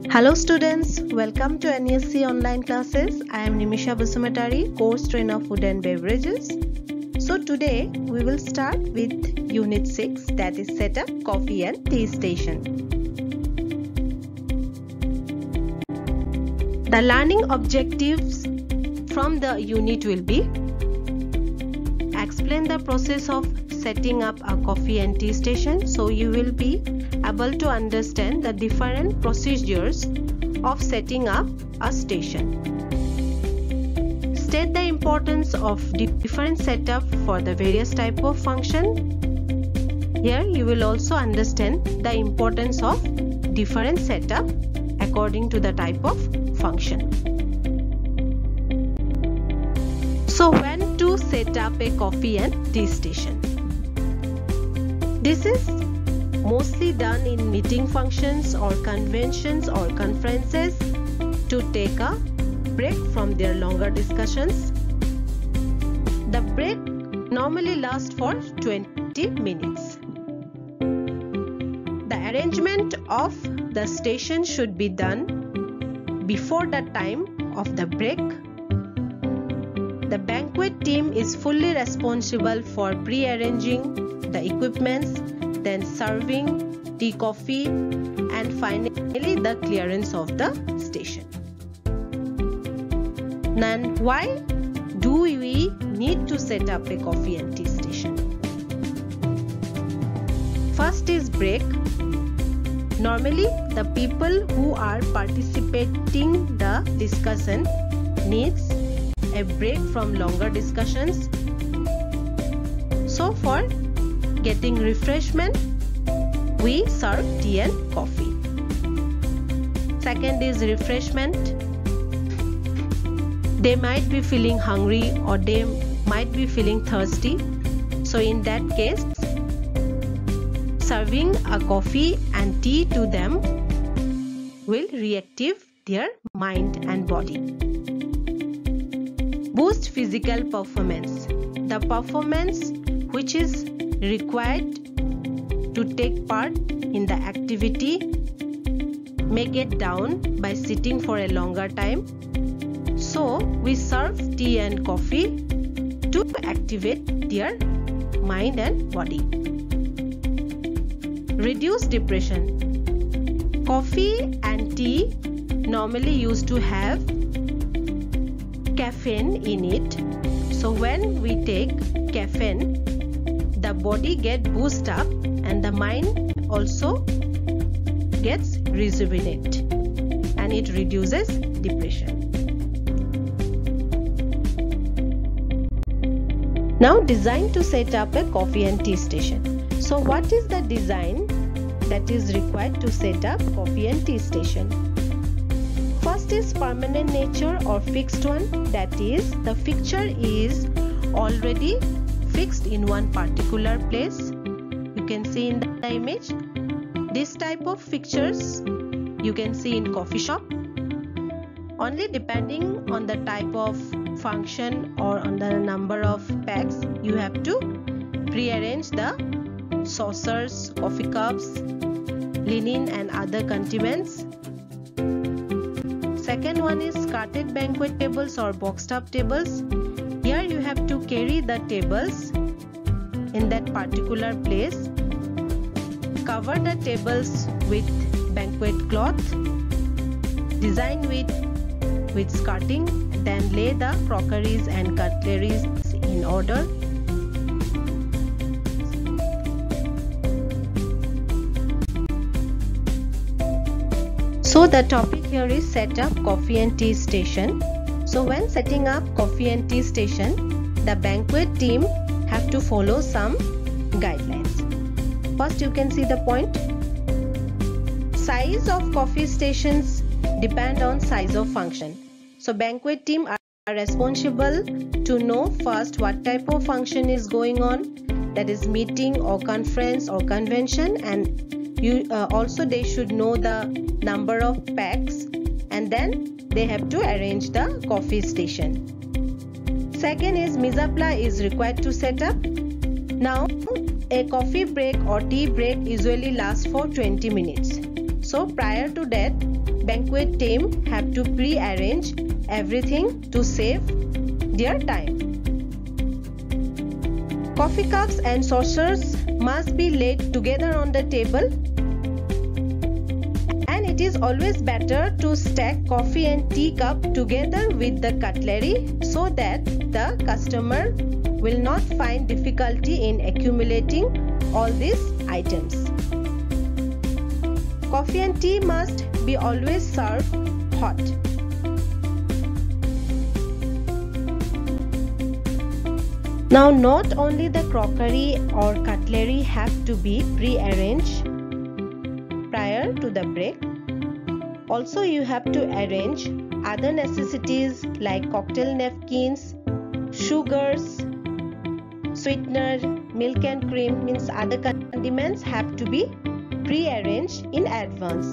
Hello students, welcome to NESC online classes. I am Nimisha Basumatari, course trainer food and beverages. So today we will start with unit 6, that is setup, coffee and tea station. The learning objectives from the unit will be: explain the process of setting up a coffee and tea station, so you will be able to understand the different procedures of setting up a station. State the importance of different setup for the various type of function. Here you will also understand the importance of different setup according to the type of function. So when to set up a coffee and tea station? This is mostly done in meeting functions or conventions or conferences to take a break from their longer discussions. The break normally lasts for 20 minutes. The arrangement of the station should be done before the time of the break. The banquet team is fully responsible for pre-arranging the equipments, then serving tea, coffee, and finally the clearance of the station. Then why do we need to set up a coffee and tea station? First is break. Normally the people who are participating the discussion needs a break from longer discussions. So for getting refreshment, we serve tea and coffee. Second is refreshment. They might be feeling hungry or they might be feeling thirsty. So in that case, serving a coffee and tea to them will reactive their mind and body. Boost physical performance. The performance which is required to take part in the activity may get down by sitting for a longer time. So we serve tea and coffee to activate their mind and body. Reduce depression. Coffee and tea normally used to have caffeine in it. So when we take caffeine, the body gets boosted up and the mind also gets rejuvenated and it reduces depression. Now design to set up a coffee and tea station. So what is the design that is required to set up coffee and tea station? First is permanent nature or fixed one, that is the fixture is already fixed in one particular place. You can see in the image. This type of fixtures you can see in coffee shop. Only depending on the type of function or on the number of packs, you have to pre-arrange the saucers, coffee cups, linen and other condiments. Second one is skirted banquet tables or box top tables. Here you have to carry the tables in that particular place. Cover the tables with banquet cloth. Design with skirting. Then lay the crockeries and cutleries in order. So the topic here is set up coffee and tea station. So when setting up coffee and tea station, the banquet team have to follow some guidelines. First you can see the point. Size of coffee stations depend on size of function. So banquet team are responsible to know first what type of function is going on, that is meeting or conference or convention, and also they should know the number of packs, and then they have to arrange the coffee station. Second is mise en place is required to set up. Now a coffee break or tea break usually lasts for 20 minutes. So prior to that, banquet team have to pre-arrange everything to save their time. Coffee cups and saucers must be laid together on the table, and it is always better to stack coffee and tea cup together with the cutlery so that the customer will not find difficulty in accumulating all these items. Coffee and tea must be always served hot. Now, not only the crockery or cutlery have to be pre-arranged prior to the break, also you have to arrange other necessities like cocktail napkins, sugars, sweetener, milk and cream, means other condiments have to be pre-arranged in advance.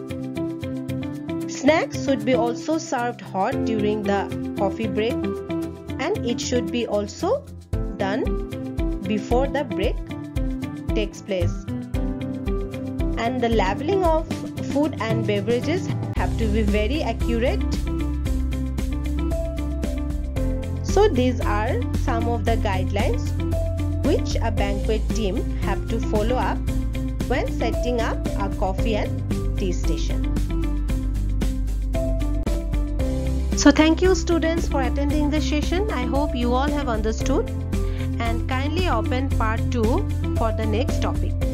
Snacks should be also served hot during the coffee break, and it should be also done before the break takes place. And the labeling of food and beverages have to be very accurate. So these are some of the guidelines which a banquet team have to follow up when setting up a coffee and tea station. So thank you students for attending the session. I hope you all have understood, and kindly open part 2 for the next topic.